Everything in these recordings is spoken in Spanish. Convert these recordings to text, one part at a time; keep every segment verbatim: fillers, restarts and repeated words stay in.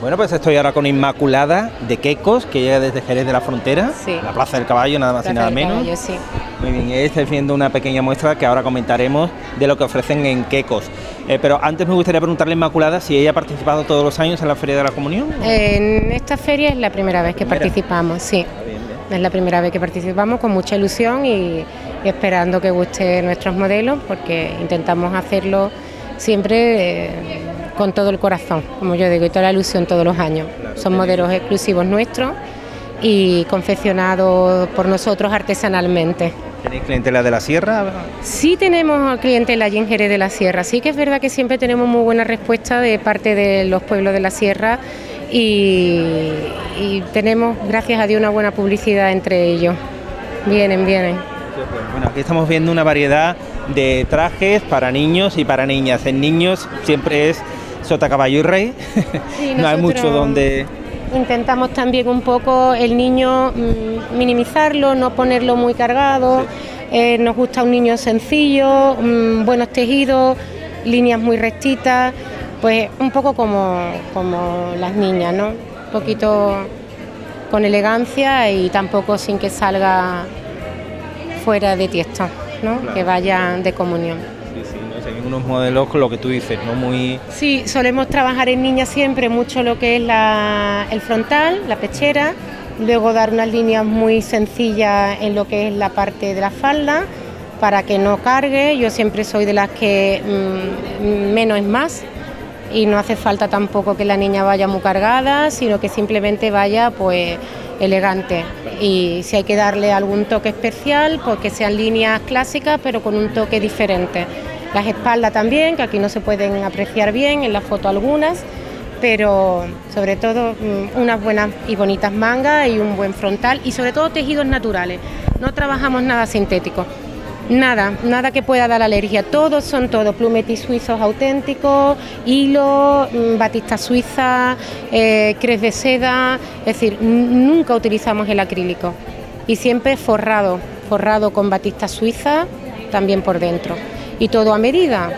Bueno, pues estoy ahora con Inmaculada de Quecos, que llega desde Jerez de la Frontera, sí. La Plaza del Caballo, nada más Plaza y nada del menos. Caballo, sí. Muy bien, estáis viendo una pequeña muestra que ahora comentaremos de lo que ofrecen en Quecos. Eh, pero antes me gustaría preguntarle a Inmaculada si ella ha participado todos los años en la Feria de la Comunión. En esta feria es la primera vez que ¿Primera? participamos, sí. Ah, bien, bien. Es la primera vez que participamos con mucha ilusión y, y esperando que guste nuestros modelos, porque intentamos hacerlo siempre eh, con todo el corazón, como yo digo, y toda la ilusión todos los años. Claro, Son modelos exclusivos nuestros y confeccionados por nosotros artesanalmente. ¿Tenéis clientela de la Sierra? Sí tenemos clientela allí en Jerez de la Sierra, sí que es verdad que siempre tenemos muy buena respuesta de parte de los pueblos de la Sierra y, y tenemos, gracias a Dios, una buena publicidad entre ellos. Vienen, vienen. Bueno, aquí estamos viendo una variedad de trajes para niños y para niñas. En niños siempre es sota, caballo y rey, Sí, no hay mucho donde... Intentamos también un poco el niño mmm, minimizarlo, no ponerlo muy cargado. Sí. Eh, nos gusta un niño sencillo, mmm, buenos tejidos, líneas muy rectitas, pues un poco como, como las niñas, ¿no? Un poquito con elegancia y tampoco sin que salga fuera de tiesto, ¿no? Claro. Que vayan de comunión. Sí, sí, ¿no? Seguir unos modelos con lo que tú dices, ¿no? Muy... Sí, solemos trabajar en niñas siempre mucho lo que es la, el frontal, la pechera, luego dar unas líneas muy sencillas en lo que es la parte de la falda, para que no cargue. Yo siempre soy de las que mmm, menos es más, y no hace falta tampoco que la niña vaya muy cargada, sino que simplemente vaya pues elegante. Y si hay que darle algún toque especial, pues que sean líneas clásicas pero con un toque diferente. Las espaldas también, que aquí no se pueden apreciar bien, en la foto algunas, pero sobre todo unas buenas y bonitas mangas y un buen frontal y sobre todo tejidos naturales. No trabajamos nada sintético. Nada, nada que pueda dar alergia, todos son todos, plumetis suizos auténticos, hilo, batista suiza, eh, crez de seda, es decir, nunca utilizamos el acrílico y siempre forrado, forrado con batista suiza también por dentro y todo a medida,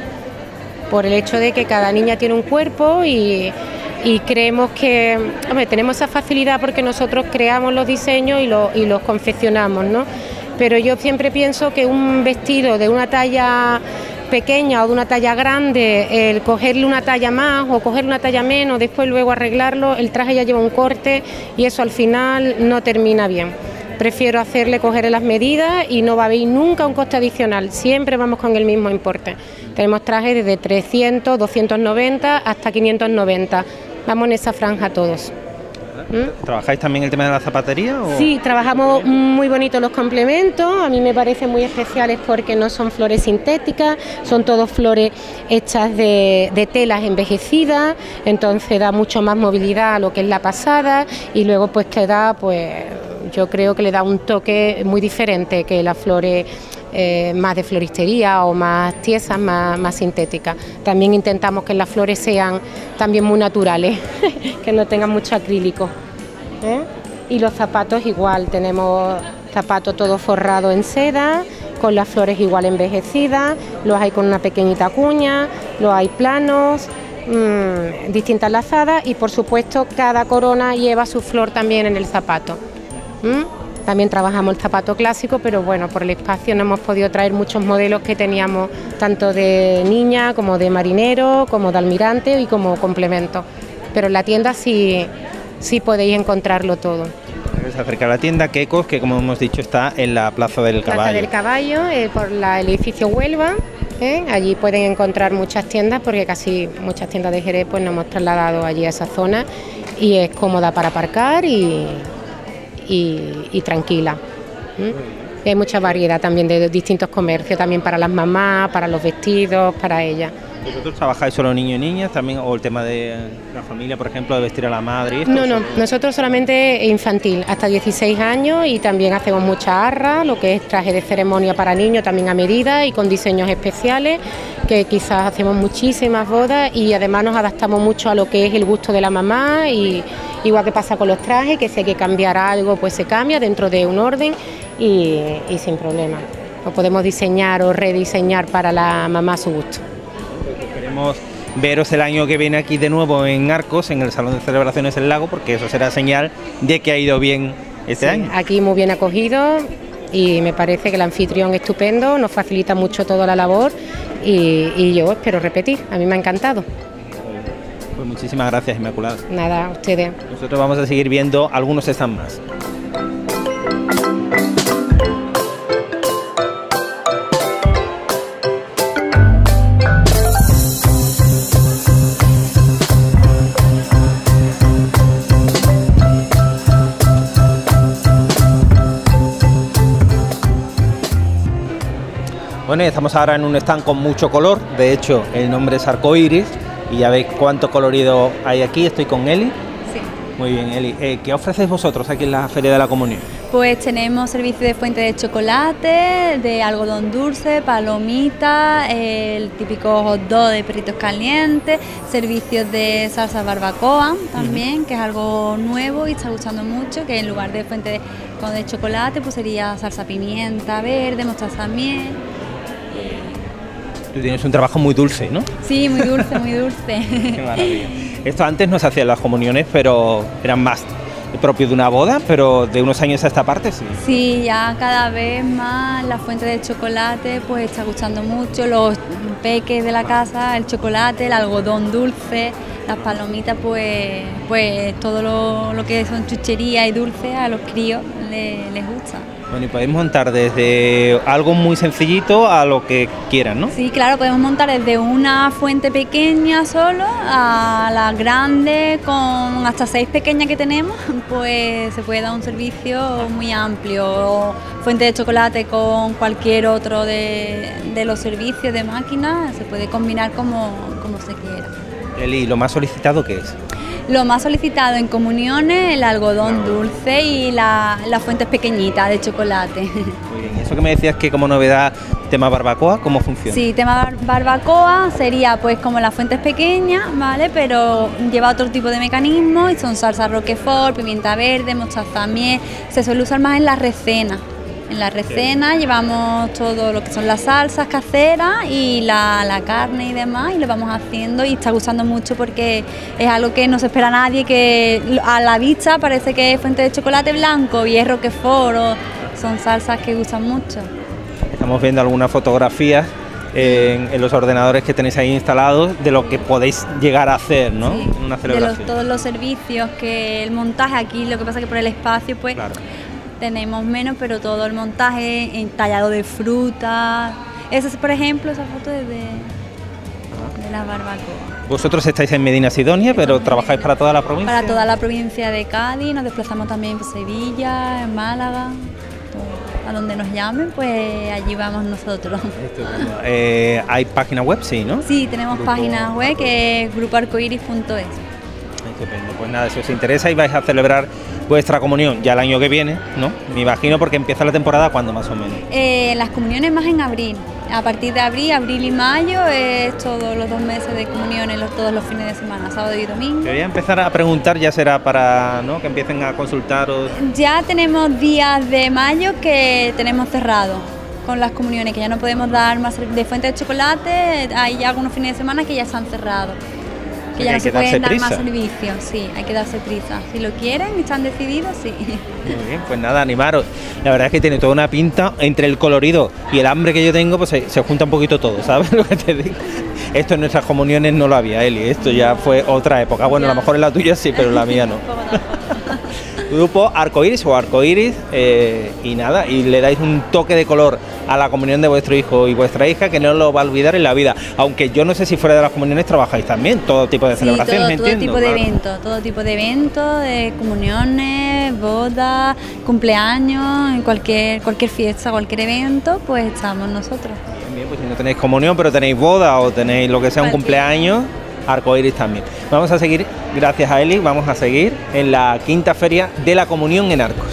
por el hecho de que cada niña tiene un cuerpo y, y creemos que, hombre, tenemos esa facilidad porque nosotros creamos los diseños y, lo, y los confeccionamos, ¿no? Pero yo siempre pienso que un vestido de una talla pequeña o de una talla grande, el cogerle una talla más o cogerle una talla menos, después luego arreglarlo, el traje ya lleva un corte y eso al final no termina bien. Prefiero hacerle coger las medidas y no va a haber nunca un coste adicional, siempre vamos con el mismo importe. Tenemos trajes desde trescientos, doscientos noventa hasta quinientos noventa, vamos en esa franja todos. ¿Mm? ¿Trabajáis también el tema de la zapatería? ¿O? Sí, trabajamos muy bonitos los complementos, a mí me parecen muy especiales porque no son flores sintéticas, son todos flores hechas de, de telas envejecidas, entonces da mucho más movilidad a lo que es la pasada y luego pues queda, pues yo creo que le da un toque muy diferente que las flores Eh, más de floristería o más tiesas, más, más sintéticas. También intentamos que las flores sean también muy naturales, que no tengan mucho acrílico. ¿Eh? Y los zapatos igual, tenemos zapatos todos forrados en seda, con las flores igual envejecidas, los hay con una pequeñita cuña, los hay planos, mmm, distintas lazadas y por supuesto cada corona lleva su flor también en el zapato. ¿Mm? También trabajamos el zapato clásico, pero bueno, por el espacio no hemos podido traer muchos modelos que teníamos, tanto de niña como de marinero, como de almirante y como complemento. Pero en la tienda sí, sí podéis encontrarlo todo. Se acerca a la tienda Quecos, que como hemos dicho está en la Plaza del Caballo. Plaza del Caballo, eh, por la, el edificio Huelva. ¿eh? Allí pueden encontrar muchas tiendas, porque casi muchas tiendas de Jerez pues nos hemos trasladado allí a esa zona y es cómoda para aparcar y... Y, y tranquila. ¿Mm? Hay mucha variedad también de distintos comercios, también para las mamás, para los vestidos, para ellas. ¿Vosotros trabajáis solo niños y niñas también o el tema de la familia, por ejemplo, de vestir a la madre? Y esto, no, no, nosotros solamente infantil, hasta dieciséis años y también hacemos mucha arra, lo que es traje de ceremonia para niños también a medida y con diseños especiales, que quizás hacemos muchísimas bodas y además nos adaptamos mucho a lo que es el gusto de la mamá y igual que pasa con los trajes, que si hay que cambiar algo pues se cambia dentro de un orden y, y sin problema. Lo podemos diseñar o rediseñar para la mamá a su gusto. Esperemos veros el año que viene aquí de nuevo en Arcos, en el Salón de Celebraciones del Lago, porque eso será señal de que ha ido bien este sí, año. Aquí muy bien acogido y me parece que el anfitrión es estupendo, nos facilita mucho toda la labor y, y yo espero repetir, a mí me ha encantado. Pues muchísimas gracias, Inmaculada. Nada, a ustedes. Nosotros vamos a seguir viendo algunos stands más. Bueno, estamos ahora en un stand con mucho color, de hecho el nombre es Arcoiris y ya veis cuánto colorido hay aquí. Estoy con Eli. Sí. Muy bien, Eli. Eh, ¿Qué ofrecéis vosotros aquí en la Feria de la Comunión? Pues tenemos servicio de fuente de chocolate, de algodón dulce, palomita, el típico hot dog de perritos calientes, servicios de salsa barbacoa también, uh-huh. que es algo nuevo y está gustando mucho, que en lugar de fuente de, de chocolate pues sería salsa pimienta verde, mostaza miel. Tú tienes un trabajo muy dulce, ¿no? Sí, muy dulce, muy dulce. Qué maravilla. Esto antes no se hacían las comuniones, pero eran más propios de una boda, pero de unos años a esta parte sí. Sí, ya cada vez más la fuente de chocolate pues está gustando mucho, los peques de la casa, el chocolate, el algodón dulce, las palomitas, pues, pues todo lo, lo que son chucherías y dulces a los críos les, les gusta. Bueno, y podéis montar desde algo muy sencillito a lo que quieran, ¿no? Sí, claro, podemos montar desde una fuente pequeña solo a la grande, con hasta seis pequeñas que tenemos, pues se puede dar un servicio muy amplio. O fuente de chocolate con cualquier otro de, de los servicios de máquina, se puede combinar como, como se quiera. Eli, ¿lo más solicitado qué es? Lo más solicitado en comuniones, el algodón dulce y la, las fuentes pequeñitas de chocolate. Muy bien, eso que me decías que como novedad, tema barbacoa, ¿cómo funciona? Sí, tema bar barbacoa sería pues como las fuentes pequeñas, ¿vale? Pero lleva otro tipo de mecanismo y son salsa roquefort, pimienta verde, mostaza miel, se suele usar más en la recena. En la recena llevamos todo lo que son las salsas caseras y la, la carne y demás y lo vamos haciendo y está gustando mucho porque es algo que no se espera a nadie, que a la vista parece que es fuente de chocolate blanco y es roquefort, o son salsas que gustan mucho. Estamos viendo algunas fotografías en, en los ordenadores que tenéis ahí instalados de lo que podéis llegar a hacer, ¿no? Sí, en una celebración. De los, todos los servicios, que el montaje aquí, lo que pasa es que por el espacio pues... Claro. Tenemos menos, pero todo el montaje entallado de fruta. Esa es, por ejemplo, esa foto es de, de la barbacoa. Vosotros estáis en Medina Sidonia, pero Estamos trabajáis para toda la provincia. Para toda la provincia de Cádiz, nos desplazamos también por Sevilla, en Málaga, todo, a donde nos llamen, pues allí vamos nosotros. Eh, ¿Hay página web? Sí, ¿no? Sí, tenemos Grupo... página web que es grupo arcoiris punto es. Estupendo, pues nada, si os interesa y vais a celebrar vuestra comunión ya el año que viene, ¿no? Me imagino, porque empieza la temporada, ¿cuándo más o menos? Eh, las comuniones más en abril, a partir de abril, abril y mayo es todos los dos meses de comuniones, los, todos los fines de semana, sábado y domingo. Te voy a empezar a preguntar, ya será para, ¿no?, que empiecen a consultaros. Ya tenemos días de mayo que tenemos cerrados con las comuniones, que ya no podemos dar más de fuente de chocolate, hay ya algunos fines de semana que ya están cerrados. Que ya no se pueden dar más servicios, sí, hay que darse prisa. Si lo quieren y están decididos, sí. Muy bien, pues nada, animaros. La verdad es que tiene toda una pinta, entre el colorido y el hambre que yo tengo, pues se, se junta un poquito todo, ¿sabes lo que te digo? Esto en nuestras comuniones no lo había, Eli, esto ya fue otra época. Bueno, ya. A lo mejor en la tuya sí, pero en la mía no. Grupo Arcoiris o Arcoiris, eh, y nada, y le dais un toque de color a la comunión de vuestro hijo y vuestra hija que no lo va a olvidar en la vida. Aunque yo no sé si fuera de las comuniones trabajáis también, todo tipo de celebraciones, sí, todo, entiendo. Todo tipo claro. de eventos, todo tipo de eventos, de comuniones, bodas, cumpleaños, en cualquier, cualquier fiesta, cualquier evento, pues estamos nosotros. Bien, bien, pues si no tenéis comunión, pero tenéis boda o tenéis lo que sea un cumpleaños, Arcoiris también. Vamos a seguir, gracias a Eli, vamos a seguir en la quinta feria de la comunión en Arcos.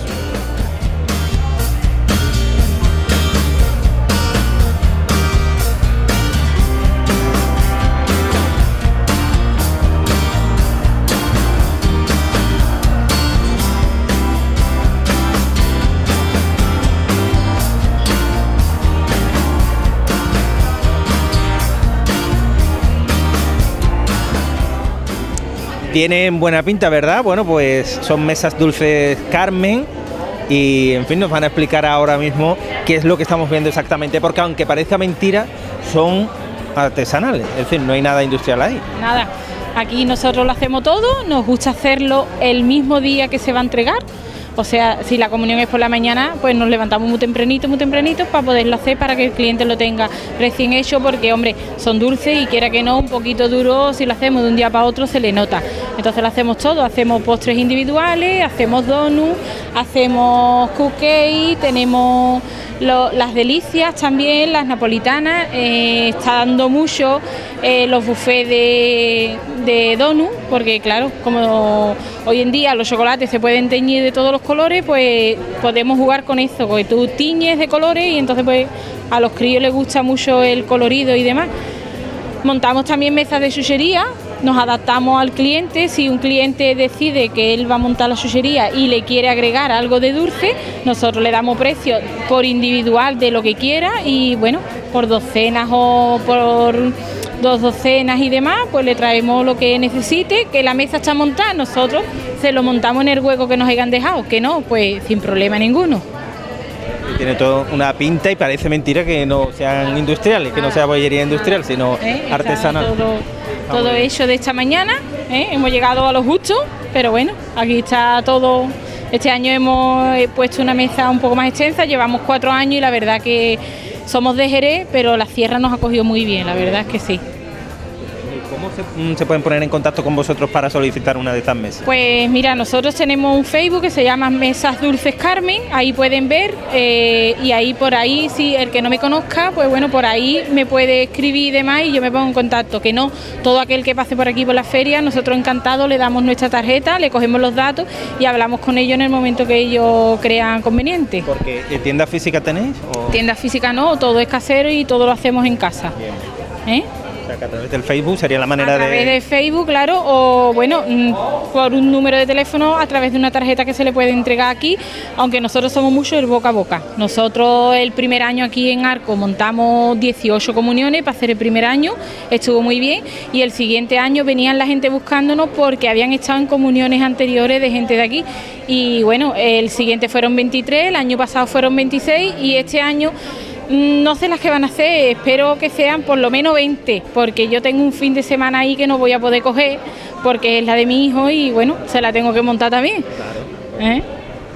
Tienen buena pinta, ¿verdad? Bueno, pues son mesas dulces Carmen y, en fin, nos van a explicar ahora mismo qué es lo que estamos viendo exactamente, porque aunque parezca mentira, son artesanales, es decir, no hay nada industrial ahí. Nada, aquí nosotros lo hacemos todo, nos gusta hacerlo el mismo día que se va a entregar. O sea, si la comunión es por la mañana, pues nos levantamos muy tempranito, muy tempranito para poderlo hacer, para que el cliente lo tenga recién hecho, porque, hombre, son dulces y quiera que no, un poquito duro, si lo hacemos de un día para otro se le nota. Entonces lo hacemos todo, hacemos postres individuales, hacemos donuts, hacemos cupcakes, tenemos lo, las delicias también, las napolitanas, eh, está dando mucho eh, los buffets de, de donuts, porque claro, como hoy en día los chocolates se pueden teñir de todos los colores, pues podemos jugar con eso, porque tú tiñes de colores y entonces pues a los críos les gusta mucho el colorido y demás. Montamos también mesas de chuchería, nos adaptamos al cliente. Si un cliente decide que él va a montar la chuchería y le quiere agregar algo de dulce, nosotros le damos precio por individual de lo que quiera y bueno, por docenas o por dos docenas y demás, pues le traemos lo que necesite. Que la mesa está montada, nosotros se lo montamos en el hueco que nos hayan dejado, que no, pues sin problema ninguno. Tiene toda una pinta y parece mentira que no sean industriales, que no sea bollería industrial, sino ¿Eh? artesanal. Todo, todo hecho de esta mañana, ¿eh? Hemos llegado a lo justo, pero bueno, aquí está todo. Este año hemos puesto una mesa un poco más extensa, llevamos cuatro años y la verdad que somos de Jerez, pero la sierra nos ha cogido muy bien, la verdad es que sí. ¿Cómo se, se pueden poner en contacto con vosotros para solicitar una de estas mesas? Pues mira, nosotros tenemos un Facebook que se llama Mesas Dulces Carmen, ahí pueden ver eh, y ahí por ahí, si el que no me conozca, pues bueno, por ahí me puede escribir y demás y yo me pongo en contacto, que no, todo aquel que pase por aquí por la feria, nosotros encantados le damos nuestra tarjeta, le cogemos los datos y hablamos con ellos en el momento que ellos crean conveniente. Porque ¿tienda física tenéis? O... Tienda física no, todo es casero y todo lo hacemos en casa. Bien. ¿Eh? O sea, que a través del Facebook sería la manera de... A través de... de Facebook, claro, o bueno, por un número de teléfono, a través de una tarjeta que se le puede entregar aquí, aunque nosotros somos mucho el boca a boca. Nosotros el primer año aquí en Arco montamos dieciocho comuniones para hacer el primer año, estuvo muy bien, y el siguiente año venían la gente buscándonos porque habían estado en comuniones anteriores de gente de aquí, y bueno, el siguiente fueron veintitrés, el año pasado fueron veintiséis, y este año... No sé las que van a hacer, espero que sean por lo menos veinte, porque yo tengo un fin de semana ahí que no voy a poder coger, porque es la de mi hijo y bueno, se la tengo que montar también. Claro. ¿Eh? En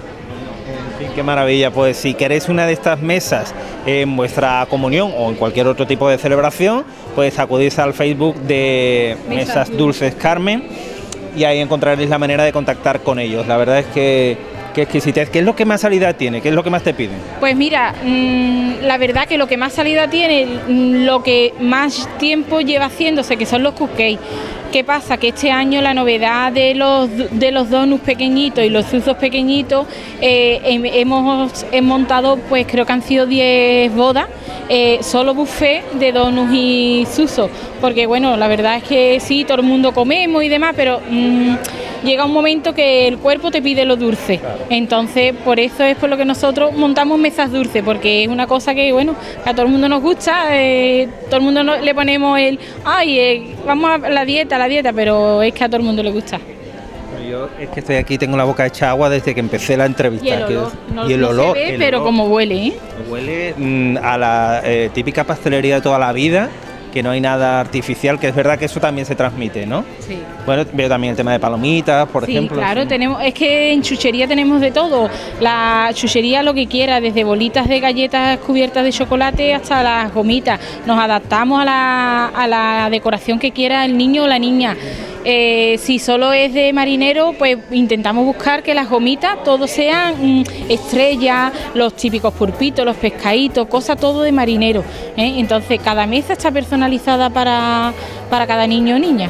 fin, qué maravilla. Pues si queréis una de estas mesas en vuestra comunión o en cualquier otro tipo de celebración, pues acudís al Facebook de Mesas, Mesas Dulces Carmen y ahí encontraréis la manera de contactar con ellos. La verdad es que... Qué exquisitez. ¿Qué es lo que más salida tiene? ¿Qué es lo que más te piden? Pues mira, mmm, la verdad que lo que más salida tiene, mmm, lo que más tiempo lleva haciéndose, que son los cupcakes. ¿Qué pasa? Que este año la novedad de los de los donuts pequeñitos y los zuzos pequeñitos, eh, hemos, hemos montado, pues creo que han sido diez bodas, eh, solo buffet de donuts y zuzos, porque bueno, la verdad es que sí, todo el mundo comemos y demás, pero mmm, llega un momento que el cuerpo te pide lo dulce. Claro. Entonces, por eso es por lo que nosotros montamos mesas dulces, porque es una cosa que, bueno, a todo el mundo nos gusta, eh, todo el mundo no, le ponemos el, ay, eh, vamos a la dieta, la dieta, pero es que a todo el mundo le gusta. Yo es que estoy aquí, tengo la boca hecha agua desde que empecé la entrevista. Y el olor, que, no, y el no olor, se ve, el pero olor, como huele, ¿eh? Huele mmm, a la eh, típica pastelería de toda la vida, que no hay nada artificial, que es verdad que eso también se transmite, ¿no? Sí. Bueno, veo también el tema de palomitas, por sí, ejemplo. Claro, sí. tenemos, es que en chuchería tenemos de todo. La chuchería lo que quiera, desde bolitas de galletas cubiertas de chocolate hasta las gomitas. Nos adaptamos a la, a la decoración que quiera el niño o la niña. Eh, si solo es de marinero, pues intentamos buscar que las gomitas todos sean mmm, estrellas, los típicos pulpitos, los pescaditos, cosas todo de marinero, ¿eh? Entonces cada mesa está personalizada para, para cada niño o niña.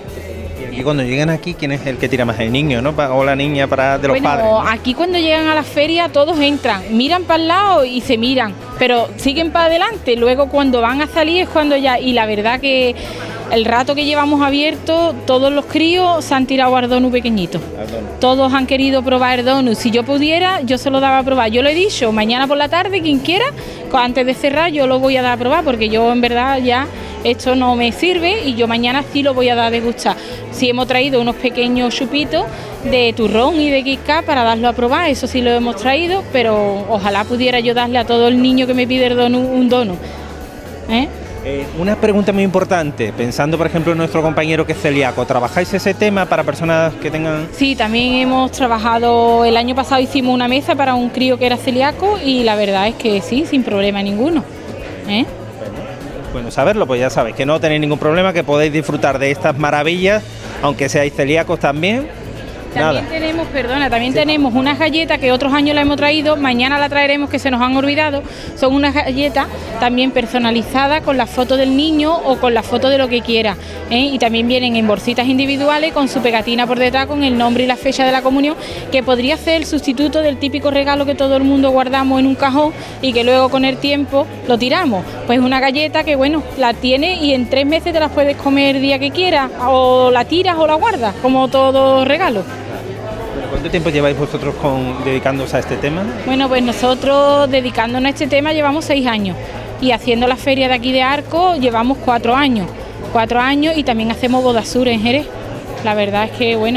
Y cuando llegan aquí, ¿quién es el que tira más? ¿El niño, no? O la niña para de los bueno, padres. ¿No? Aquí cuando llegan a la feria todos entran, miran para el lado y se miran, pero siguen para adelante. Luego cuando van a salir es cuando ya... Y la verdad que el rato que llevamos abierto, todos los críos se han tirado al donut pequeñito. Todos han querido probar el donut. Si yo pudiera, yo se lo daba a probar. Yo lo he dicho, mañana por la tarde, quien quiera, antes de cerrar, yo lo voy a dar a probar, porque yo en verdad ya esto no me sirve y yo mañana sí lo voy a dar a degustar. Sí hemos traído unos pequeños chupitos de turrón y de Kit Kat para darlo a probar, eso sí lo hemos traído, pero ojalá pudiera yo darle a todo el niño que me pide el dono un dono. ¿Eh? Eh, una pregunta muy importante, pensando por ejemplo en nuestro compañero que es celíaco, ¿trabajáis ese tema para personas que tengan...? Sí, también hemos trabajado, el año pasado hicimos una mesa para un crío que era celíaco y la verdad es que sí, sin problema ninguno. ¿Eh? Bueno, bueno saberlo, pues ya sabéis que no tenéis ningún problema, que podéis disfrutar de estas maravillas, aunque seáis celíacos también. También Nada. tenemos, perdona, también Sí. tenemos unas galletas que otros años las hemos traído, mañana la traeremos que se nos han olvidado. Son unas galletas también personalizadas con la foto del niño o con la foto de lo que quiera, ¿eh? Y también vienen en bolsitas individuales con su pegatina por detrás con el nombre y la fecha de la comunión, que podría ser el sustituto del típico regalo que todo el mundo guardamos en un cajón y que luego con el tiempo lo tiramos. Pues una galleta que bueno, la tienes y en tres meses te las puedes comer el día que quieras, o la tiras o la guardas, como todo regalo. ¿Cuánto tiempo lleváis vosotros con, dedicándoos a este tema? Bueno, pues nosotros dedicándonos a este tema llevamos seis años y haciendo la feria de aquí de Arco llevamos cuatro años, cuatro años y también hacemos bodas sur en Jerez. La verdad es que, bueno,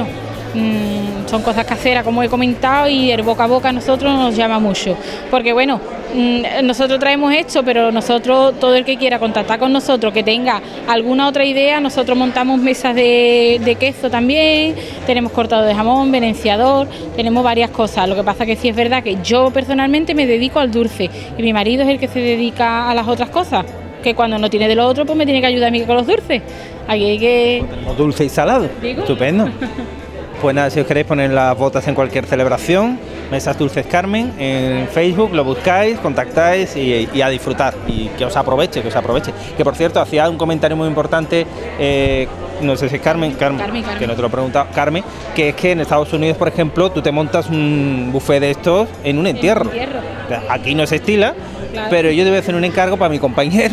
mmm, son cosas caseras como he comentado y el boca a boca a nosotros nos llama mucho, porque bueno, mmm, nosotros traemos esto, pero nosotros, todo el que quiera contactar con nosotros, que tenga alguna otra idea, nosotros montamos mesas de, de queso también, tenemos cortado de jamón, venenciador, tenemos varias cosas. Lo que pasa que sí es verdad que yo personalmente me dedico al dulce y mi marido es el que se dedica a las otras cosas, que cuando no tiene de lo otro pues me tiene que ayudar a mí con los dulces. Aquí hay que... Tenemos dulce y salado. ¿Digo? Estupendo. Pues nada, si os queréis poner las botas en cualquier celebración, Mesas Dulces Carmen, en Facebook lo buscáis, contactáis y, y a disfrutar, y que os aproveche, que os aproveche. Que por cierto, hacía un comentario muy importante, eh, no sé si es Carmen, Carmen, Carmen, Carmen. que no te lo he preguntado, Carmen, que es que en Estados Unidos, por ejemplo, tú te montas un buffet de estos en un entierro. En un entierro. O sea, aquí no se estila, Claro. pero yo debo hacer un encargo para mi compañero.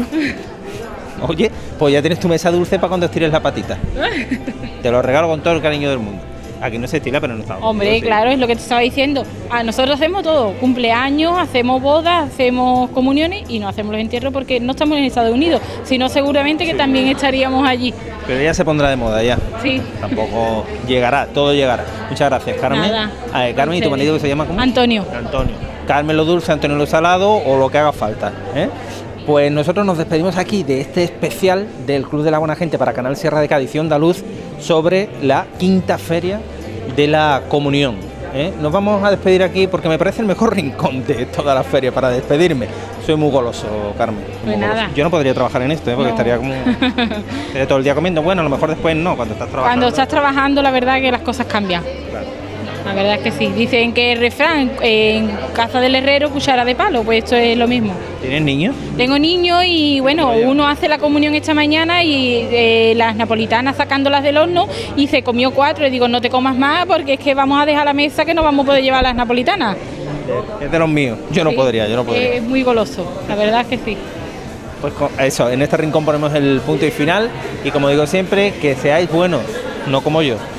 Oye, pues ya tienes tu mesa dulce para cuando estires la patita. Te lo regalo con todo el cariño del mundo. Aquí no se estila, pero no está. Hombre, claro, es lo que te estaba diciendo. A nosotros hacemos todo, cumpleaños, hacemos bodas, hacemos comuniones y no hacemos los entierros porque no estamos en Estados Unidos, sino seguramente que Sí. también estaríamos allí. Pero ya se pondrá de moda ya. Sí. Tampoco llegará, todo llegará. Muchas gracias, Carmen. Nada. A ver, Carmen, ¿y tu marido que se llama cómo? Antonio. Antonio. Carmen lo dulce, Antonio lo salado o lo que haga falta, ¿eh? Pues nosotros nos despedimos aquí de este especial del Club de la Buena Gente para Canal Sierra de Cádiz y Andaluz sobre la quinta feria de la comunión, ¿eh? Nos vamos a despedir aquí porque me parece el mejor rincón de toda la feria para despedirme. Soy muy goloso, Carmen. muy Pues goloso. nada. Yo no podría trabajar en esto, ¿eh? Porque No. estaría como estaría todo el día comiendo. Bueno, a lo mejor después no, cuando estás trabajando. Cuando estás trabajando, la verdad que las cosas cambian. Claro. La verdad es que sí. Dicen que el refrán, en casa del herrero, cuchara de palo, pues esto es lo mismo. ¿Tienes niños? Tengo niños y bueno, Vaya. uno hace la comunión esta mañana y eh, las napolitanas sacándolas del horno y se comió cuatro y digo, no te comas más porque es que vamos a dejar la mesa que no vamos a poder llevar las napolitanas. Es de los míos. Yo no Sí, podría, yo no podría. Es muy goloso, la verdad es que sí. Pues con eso, en este rincón ponemos el punto y final y como digo siempre, que seáis buenos, no como yo.